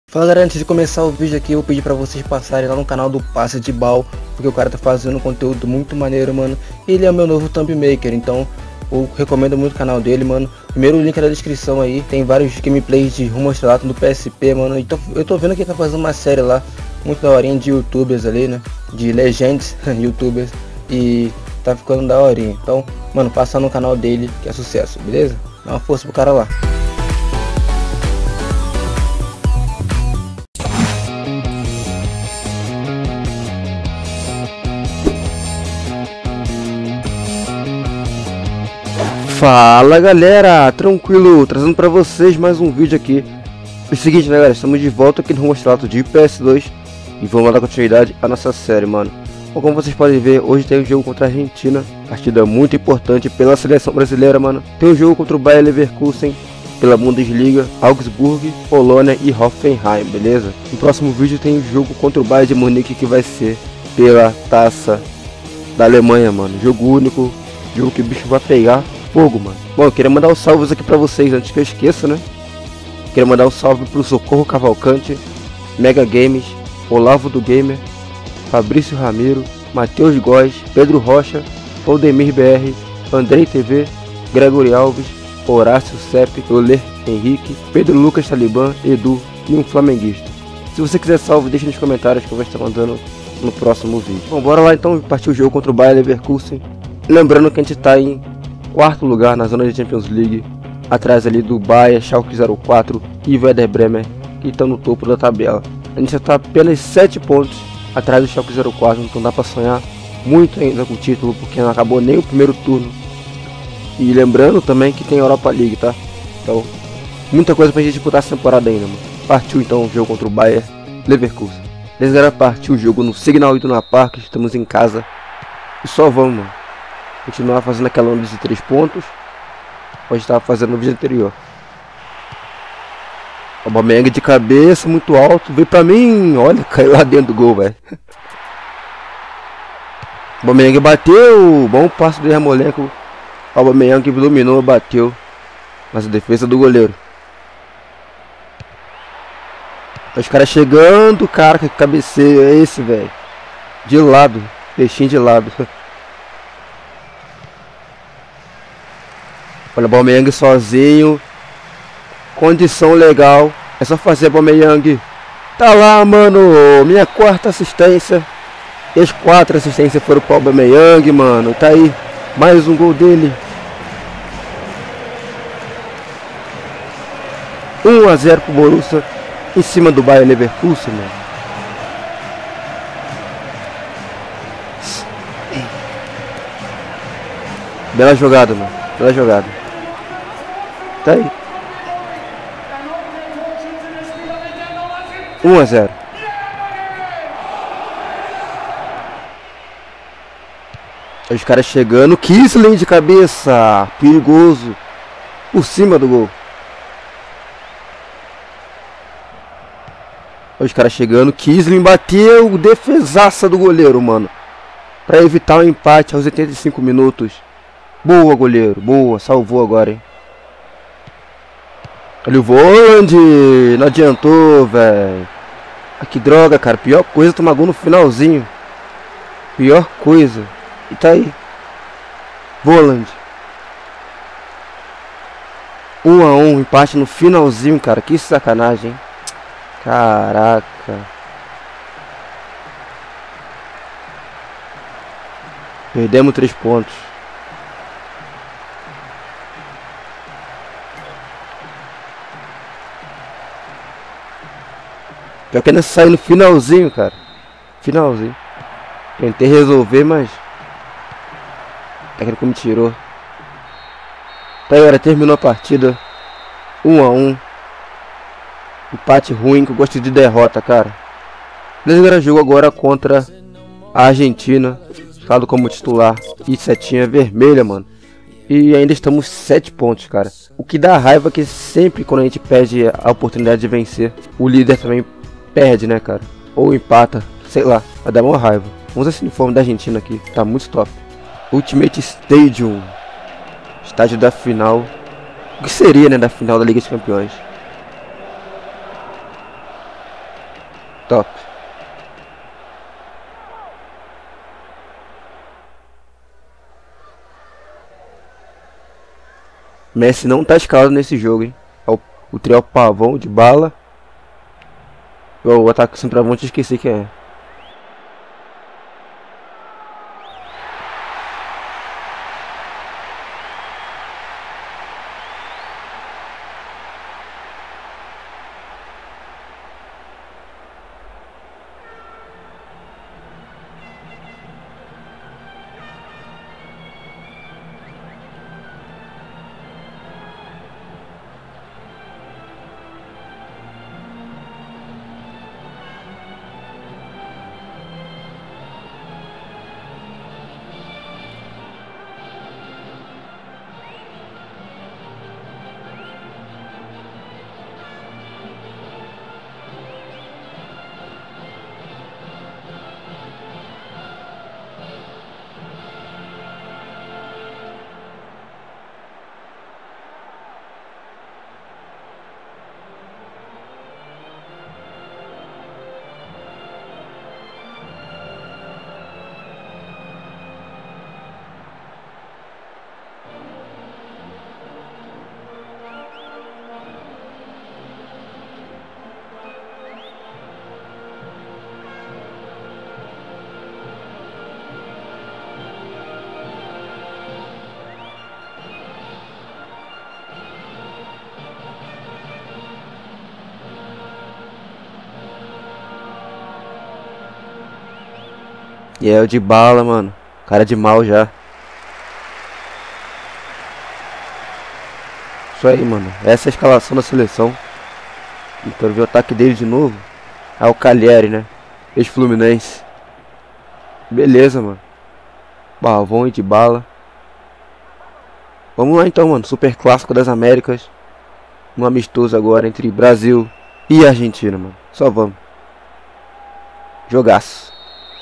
Fala galera, antes de começar o vídeo aqui eu pedi pra vocês passarem lá no canal do Passe de Bal, porque o cara tá fazendo conteúdo muito maneiro, mano. Ele é o meu novo thumb maker, então eu recomendo muito o canal dele, mano. Primeiro link na descrição aí, tem vários gameplays de Rumo ao Estrelato do PSP, mano. Então eu tô vendo que ele tá fazendo uma série lá, muito daorinha de youtubers ali, né, de legends, youtubers, e tá ficando daorinha. Então, mano, passa no canal dele que é sucesso, beleza? Dá uma força pro cara lá. Fala galera, tranquilo, trazendo pra vocês mais um vídeo aqui. É o seguinte, né, galera, estamos de volta aqui no Rumo ao Estrelato de PS2 e vamos dar continuidade à nossa série, mano. Bom, como vocês podem ver, hoje tem um jogo contra a Argentina, partida muito importante pela seleção brasileira, mano. Tem um jogo contra o Bayer Leverkusen pela Bundesliga, Augsburg, Polônia e Hoffenheim, beleza? No próximo vídeo tem um jogo contra o Bayern de Munique que vai ser pela Taça da Alemanha, mano. Jogo único, jogo que o bicho vai pegar fogo, mano. Bom, eu queria mandar os salvos aqui pra vocês antes que eu esqueça, né? Queria mandar um salve pro Socorro Cavalcante, Mega Games, Olavo do Gamer, Fabrício Ramiro, Matheus Góes, Pedro Rocha, Valdemir BR, Andrei TV, Gregory Alves, Horácio Sepp, Euler Henrique, Pedro Lucas Talibã, Edu e um flamenguista. Se você quiser salve, deixa nos comentários que eu vou estar mandando no próximo vídeo. Bom, bora lá então partir o jogo contra o Bayer Leverkusen. Lembrando que a gente tá em quarto lugar na zona de Champions League, atrás ali do Bayer, Schalke 04 e Werder Bremen, que estão no topo da tabela. A gente já está apenas 7 pontos atrás do Schalke 04, então dá para sonhar muito ainda com o título, porque não acabou nem o primeiro turno. E lembrando também que tem Europa League, tá? Então, muita coisa pra gente disputar essa temporada ainda, mano. Partiu então o jogo contra o Bayer Leverkusen. Beleza, galera, partiu o jogo no Signal Iduna Park, estamos em casa e só vamos, mano. Continuar fazendo aquela onda de 3 pontos, como a gente estava fazendo no vídeo anterior. O Aubameyang de cabeça, muito alto, veio pra mim, olha, caiu lá dentro do gol, velho. O Aubameyang bateu, bom passe do Yarmolenko. O Aubameyang dominou, bateu, mas a defesa do goleiro. Os caras chegando, cara, que cabeceio é esse, velho? De lado, peixinho de lado. Olha o Aubameyang sozinho, condição legal, é só fazer Aubameyang. Tá lá, mano, minha quarta assistência. E as 4 assistências foram pro Aubameyang, mano. Tá aí, mais um gol dele. 1 a 0 pro Borussia, em cima do Bayer Leverkusen, mano. Bela jogada, mano, bela jogada. Tá aí. 1 a 0. Os caras chegando. Kisling de cabeça. Perigoso. Por cima do gol. Os caras chegando. Kisling bateu. Defesaça do goleiro, mano. Pra evitar o empate aos 85 minutos. Boa, goleiro. Boa. Salvou agora, hein. Olha o Voland, não adiantou, velho. Ah, que droga, cara. Pior coisa tomar gol no finalzinho. Pior coisa. E tá aí. Voland. 1 a 1, empate no finalzinho, cara. Que sacanagem, hein? Caraca. Perdemos 3 pontos. Pior que ainda saiu no finalzinho, cara. Finalzinho. Tentei resolver, mas o técnico me tirou. Tá aí, galera, terminou a partida 1 a 1. Empate ruim, que eu gosto de derrota, cara. Beleza, galera, jogo agora contra a Argentina, estado como titular e setinha vermelha, mano. E ainda estamos 7 pontos, cara. O que dá raiva é que sempre quando a gente perde a oportunidade de vencer, o líder também perde, né, cara? Ou empata, sei lá, vai dar uma raiva. Vamos esse uniforme da Argentina aqui, tá muito top. Ultimate Stadium, estádio da final. O que seria, né, da final da Liga dos Campeões? Top. Messi não tá escalado nesse jogo, hein? O trio Pavão, Dybala. O ataque centroavante, esqueci quem é. E é o Dybala, mano. Cara de mal já. Isso aí, mano. Essa é a escalação da seleção. E quero ver o ataque dele de novo. Ah, o Cagliari, né? Ex-Fluminense. Beleza, mano. Pavão e Dybala. Vamos lá então, mano. Super clássico das Américas. Um amistoso agora entre Brasil e Argentina, mano. Só vamos. Jogaço.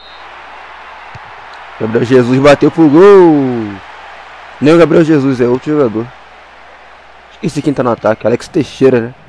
Gabriel Jesus bateu pro gol. Nem o Gabriel Jesus, é outro jogador. Esqueci quem tá no ataque. Alex Teixeira, né?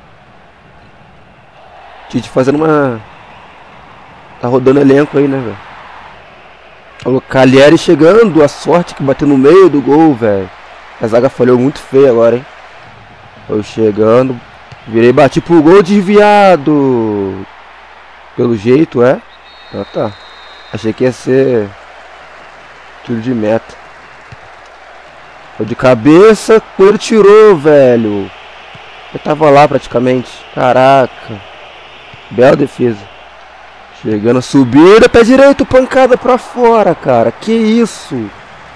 Tite fazendo uma... Tá rodando elenco aí, né, velho? Olha o Cagliari chegando. A sorte que bateu no meio do gol, velho. A zaga falhou muito feio agora, hein? Eu chegando. Virei, bati pro gol, desviado. Pelo jeito, é? Ah, tá. Achei que ia ser... tiro de meta. Foi de cabeça, ele tirou, velho. Eu tava lá praticamente. Caraca. Bela defesa. Chegando a subida, pé direito, pancada pra fora, cara. Que isso?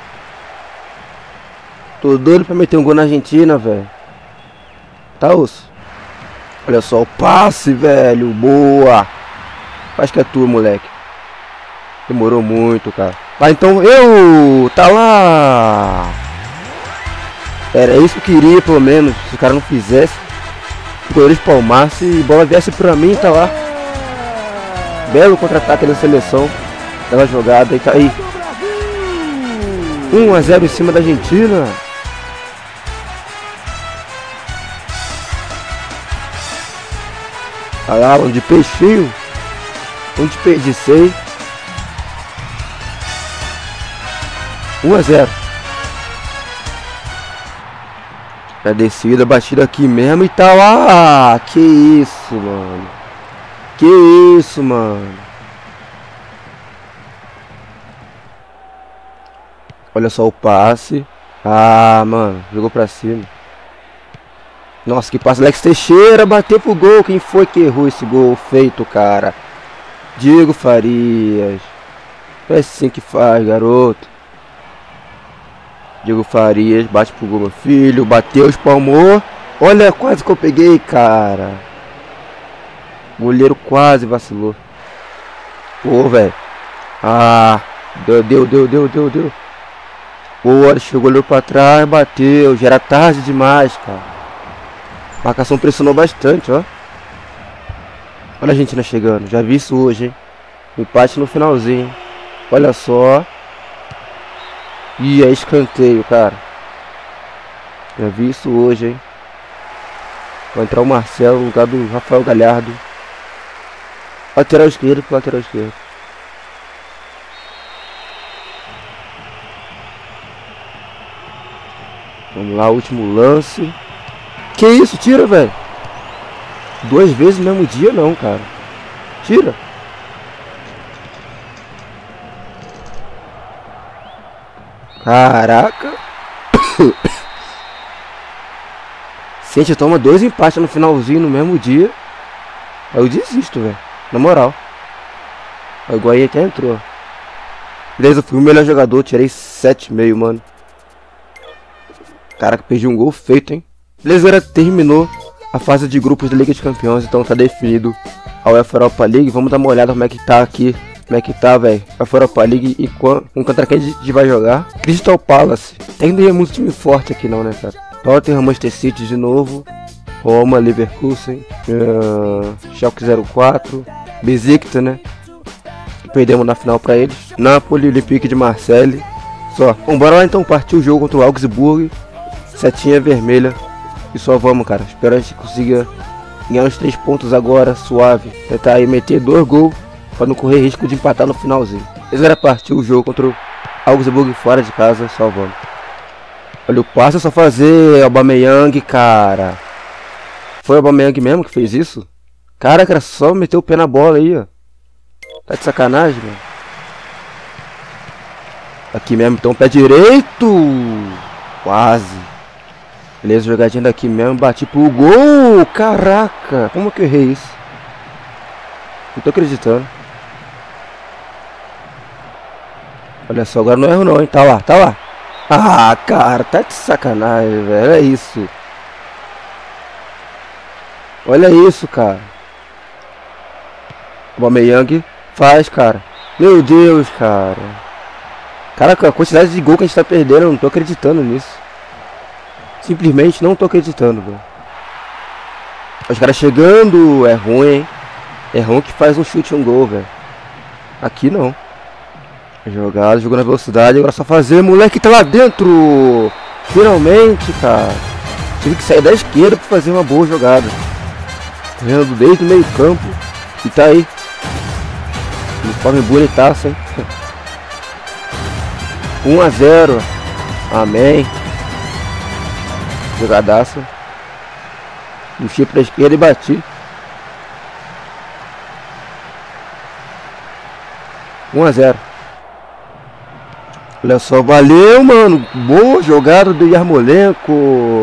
Tô doido pra meter um gol na Argentina, velho. Tá, osso? Olha só o passe, velho. Boa. Acho que é tua, moleque. Demorou muito, cara. Tá, então eu... Tá lá. Era isso que eu queria, pelo menos. Se o cara não fizesse, o goleiro espalmasse e a bola viesse pra mim, tá lá. Belo contra-ataque da seleção. Bela jogada e tá aí. 1 a 0 em cima da Argentina. Tá lá, onde peixinho. Onde desperdicei. 1 a 0. A descida, batida aqui mesmo e tá lá. Que isso, mano. Que isso, mano. Olha só o passe. Ah, mano. Jogou pra cima. Nossa, que passe. Alex Teixeira bateu pro gol. Quem foi que errou esse gol feito, cara? Diego Farias. É assim que faz, garoto. Diego Farias, bate pro gol, meu filho. Bateu, espalmou. Olha, quase que eu peguei, cara. O goleiro quase vacilou. Pô, velho. Ah, deu. Pô, deixou o goleiro pra trás, bateu. Já era tarde demais, cara. A marcação pressionou bastante, ó. Olha a Argentina chegando. Já vi isso hoje, hein. Empate no finalzinho, hein? Olha só. Ih, é escanteio, cara. Já vi isso hoje, hein. Vai entrar o Marcelo no lugar do Rafael Galhardo. Lateral esquerdo pro lateral esquerdo. Vamos lá, último lance. Que isso? Tira, velho. 2 vezes no mesmo dia não, cara. Tira. Caraca. Se a gente toma 2 empates no finalzinho no mesmo dia, aí eu desisto, velho. Na moral. O Higuaín até entrou. Beleza, eu fui o melhor jogador, tirei 7,5, mano. Caraca, perdi um gol feito, hein. Beleza, galera, terminou a fase de grupos da Liga de Campeões, então tá definido a UEFA Europa League. Vamos dar uma olhada como é que tá aqui. Como é que tá, velho? A Europa League e contra quem a gente vai jogar? Crystal Palace. Tem que ter muito time forte aqui não, né, cara? Tottenham, Manchester City de novo. Roma, Leverkusen. Schalke 04. Besiktas, né? Perdemos na final pra eles. Napoli, Olympique de Marseille. Só. Bom, bora lá então partir o jogo contra o Augsburg. Setinha vermelha. E só vamos, cara. Espero a gente consiga ganhar uns 3 pontos agora, suave. Tentar aí meter 2 gols para não correr risco de empatar no finalzinho. Esse era partir o jogo contra o Augsburg fora de casa, só vamos. Olha o passe, é só fazer Aubameyang, cara. Foi o Aubameyang mesmo que fez isso? Cara, era só meter o pé na bola aí, ó. Tá de sacanagem, mano. Aqui mesmo, então, pé direito. Quase. Beleza, jogadinha daqui mesmo, bati pro gol. Caraca, como que eu errei isso? Não tô acreditando. Olha só, agora não erro não, hein. Tá lá, tá lá. Ah, cara, tá de sacanagem, velho. Olha isso. Olha isso, cara. O Aubameyang faz, cara. Meu Deus, cara. Caraca, a quantidade de gol que a gente tá perdendo, eu não tô acreditando nisso. Simplesmente não tô acreditando, velho. Os caras chegando, é ruim, hein. É ruim que faz um chute e um gol, velho. Aqui não. Jogado, jogou na velocidade, agora é só fazer, moleque tá lá dentro. Finalmente, cara. Tive que sair da esquerda pra fazer uma boa jogada. Correndo desde o meio campo. E tá aí. Uniforme bonitaço, hein. 1-0. Amém. Jogadaça. Puxei pra esquerda e bati. 1-0. Olha só, valeu, mano. Boa jogada do Yarmolenko.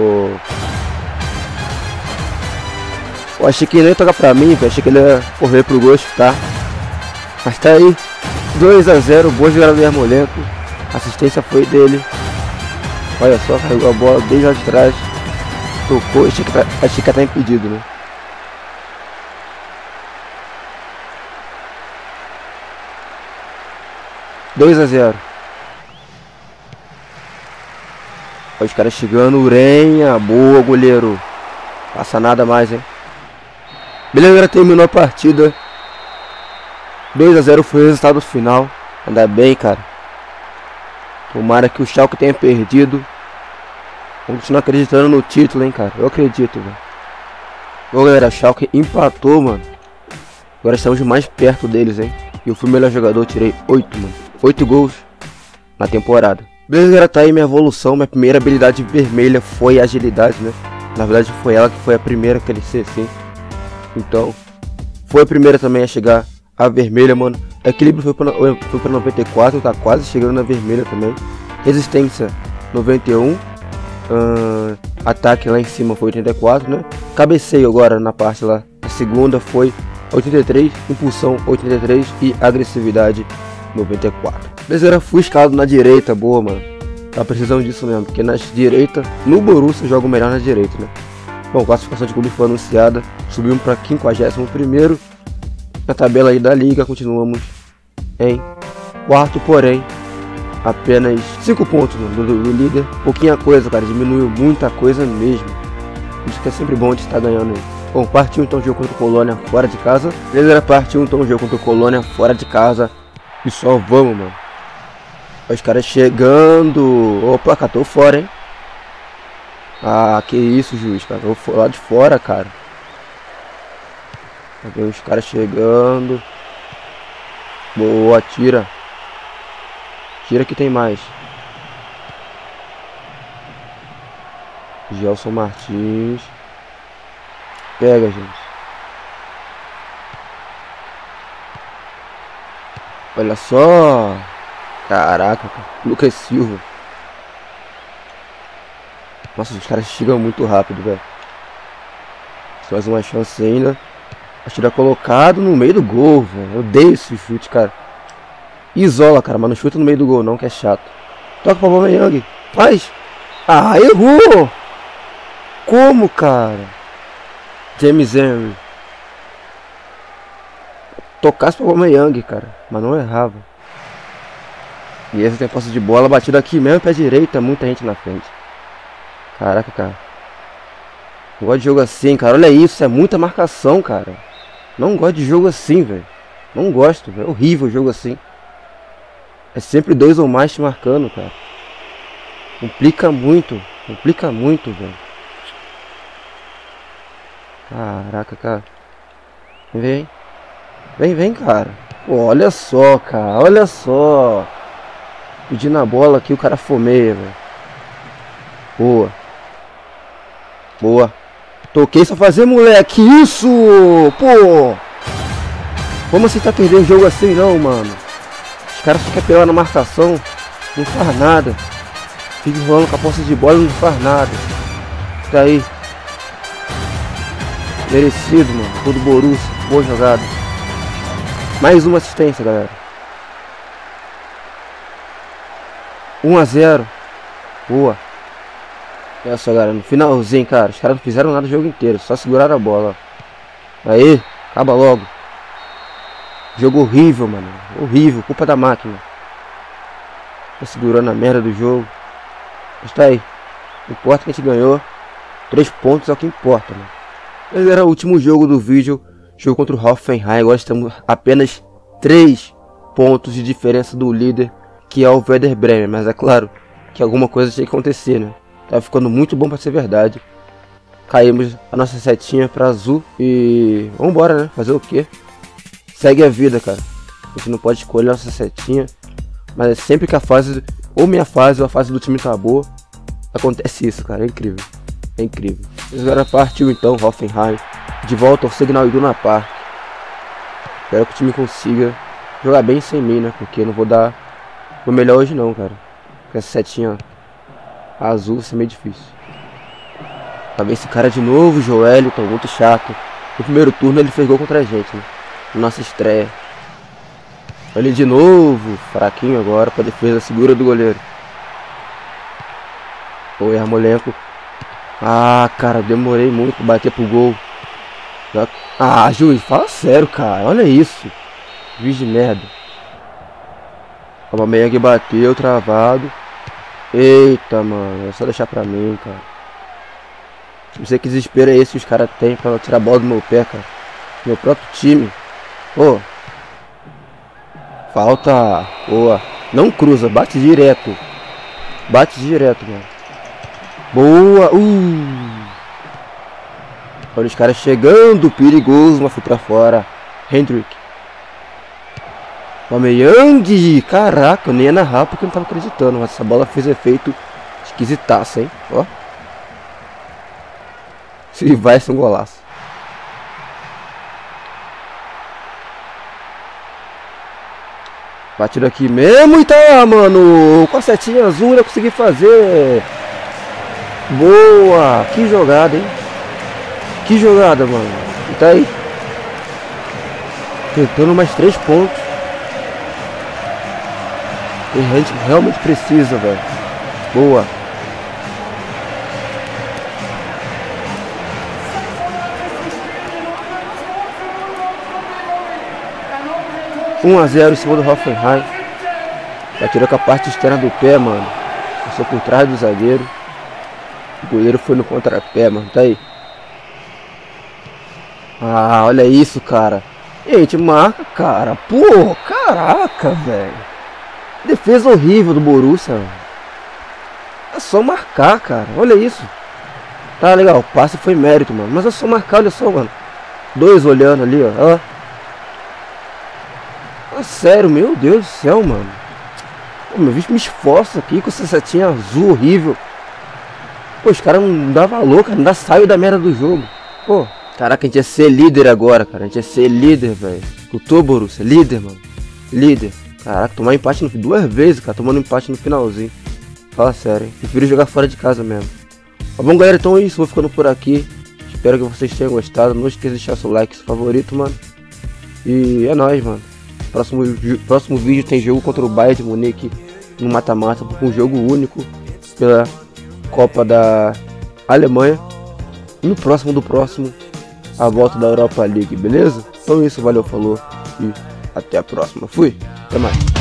Eu achei que ele ia tocar pra mim, achei que ele ia correr pro gol, tá? Mas tá aí. 2-0, boa jogada do Yarmolenko. A assistência foi dele. Olha só, carregou a bola desde lá de trás. Tocou, achei que tá impedido, né? (2-0). Olha os caras chegando, Urenha, boa, goleiro. Passa nada mais, hein? Beleza, agora terminou a partida. 2-0 foi o resultado final. Ainda bem, cara. Tomara que o Schalke tenha perdido. Vamos continuar acreditando no título, hein, cara. Eu acredito, velho. Bom, galera, o Schalke empatou, mano. Agora estamos mais perto deles, hein. E eu fui o melhor jogador, tirei 8, mano. 8 gols na temporada. Beleza, galera, tá aí minha evolução. Minha primeira habilidade vermelha foi agilidade, né? Na verdade foi ela que foi a primeira a crescer, assim. Então, foi a primeira também a chegar a vermelha, mano. Equilíbrio foi pra 94, tá quase chegando na vermelha também. Resistência 91. Ataque lá em cima foi 84, né? Cabeceio agora na parte lá. A segunda foi 83, impulsão 83 e agressividade 94. Beleza, fui escalado na direita, boa, mano. Tá precisando disso mesmo, porque na direita, no Borussia eu jogo melhor na direita, né? Bom, a classificação de clube foi anunciada, subimos para 51º. Na tabela aí da liga, continuamos em quarto, porém apenas 5 pontos, mano, do líder. Pouquinha coisa, cara, diminuiu muita coisa mesmo. Isso que é sempre bom de estar ganhando aí. Bom, partiu então o jogo contra o Colônia fora de casa. Beleza, partiu então o jogo contra o Colônia fora de casa. E só vamos, mano. Os caras chegando. Opa, catou fora, hein. Ah, que isso, juiz, cara. Vou lá de fora, cara. Tá vendo os caras chegando. Boa, tira. Tira que tem mais. Gelson Martins. Pega, gente. Olha só. Caraca, cara. Lucas Silva. Nossa, os caras chegam muito rápido, velho. Mais uma chance ainda. A tira colocado no meio do gol, velho. Eu odeio esse chute, cara. Isola, cara, mas não chuta no meio do gol não, que é chato. Toca pra Aubameyang. Faz. Ah, errou. Como, cara? James Henry. Tocasse pra Aubameyang, cara, mas não errava. E essa tem a posse de bola, batida aqui mesmo, pé direita, muita gente na frente. Caraca, cara. Não gosto de jogo assim, cara. Olha isso, é muita marcação, cara. Não gosto de jogo assim, velho. Não gosto, velho. É horrível jogo assim. É sempre 2 ou mais te marcando, cara. Complica muito, velho. Caraca, cara. Vem. Vem, cara. Pô, olha só, cara. Olha só. Pedindo a bola aqui, o cara fomeia, velho. Boa. Toquei só fazer, moleque. Isso! Pô! Como assim tá perdendo o jogo assim, não, mano? Os caras ficam pegando na marcação. Não faz nada. Fica enrolando com a posse de bola e não faz nada. Tá aí. Merecido, mano. Todo Borussia. Boa jogada. Mais uma assistência, galera. 1-0. Boa. Olha só, galera. No finalzinho, cara. Os caras não fizeram nada o jogo inteiro. Só seguraram a bola. Aí. Acaba logo. Jogo horrível, mano. Horrível. Culpa da máquina. Tá segurando a merda do jogo. Mas tá aí. Não importa que a gente ganhou. 3 pontos é o que importa, mano. Esse era o último jogo do vídeo. Jogo contra o Hoffenheim. Agora estamos apenas 3 pontos de diferença do líder, que é o Werder Bremen. Mas é claro que alguma coisa tinha que acontecer, né? Tá ficando muito bom pra ser verdade. Caímos a nossa setinha pra azul. E vambora, né? Fazer o quê? Segue a vida, cara. A gente não pode escolher a nossa setinha. Mas é sempre que a fase, ou minha fase, ou a fase do time tá boa, acontece isso, cara. É incrível. É incrível. Esse cara partiu então, Hoffenheim. De volta ao Signal Iduna Park. Espero que o time consiga jogar bem sem mim, né? Porque eu não vou dar o melhor hoje não, cara. Com essa setinha azul vai ser meio difícil. Tá vendo esse cara de novo, Joelito, muito chato. No primeiro turno ele fez gol contra a gente, né? Nossa estreia. Ele de novo, fraquinho agora pra defesa segura do goleiro. Oi, Yarmolenko. Ah, cara, demorei muito pra bater pro gol. Ah, juiz, fala sério, cara. Olha isso. Juiz de merda. O Aubameyang bateu, travado. Eita, mano. É só deixar pra mim, cara. Não sei que desespero é esse que os caras têm pra tirar a bola do meu pé, cara. Meu próprio time. Ô. Falta. Boa. Não cruza, bate direto. Bate direto, mano. Boa. Olha os caras chegando. Perigoso, mas foi pra fora. Hendrick. Aubameyang. Caraca, eu nem ia narrar porque eu não tava acreditando. Mas essa bola fez efeito esquisitaço, hein? Ó. Se vai ser um golaço. Batido aqui mesmo e tá, mano. Com a setinha azul eu consegui fazer. Boa. Que jogada, hein? Que jogada, mano. E tá aí. Tentando mais 3 pontos. E a gente realmente precisa, velho. Boa. Um a 0 em cima do Hoffenheim. Bateu com a parte externa do pé, mano. Passou por trás do zagueiro. O goleiro foi no contrapé, mano. Tá aí. Ah, olha isso, cara. Gente, marca, cara. Pô, caraca, velho. Defesa horrível do Borussia, mano. É só marcar, cara. Olha isso. Tá legal, o passe foi mérito, mano. Mas é só marcar, olha só, mano. Dois olhando ali, ó. Ah, sério, meu Deus do céu, mano. Pô, meu bicho me esforça aqui com essa setinha azul horrível. Pô, os caras não dão valor, cara. Ainda saiu da merda do jogo. Pô, caraca, a gente ia ser líder agora, cara. A gente ia ser líder, velho. O Borussia, líder, mano. Líder. Caraca, tomar empate duas vezes, cara. Tomando empate no finalzinho. Fala sério, hein? Prefiro jogar fora de casa mesmo. Tá bom, galera? Então é isso. Vou ficando por aqui. Espero que vocês tenham gostado. Não esqueça de deixar seu like, seu favorito, mano. E é nóis, mano. Próximo vídeo tem jogo contra o Bayern de Munique no mata-mata, um jogo único pela Copa da Alemanha. E no próximo a volta da Europa League, beleza? Então é isso, valeu, falou e até a próxima. Fui, até mais.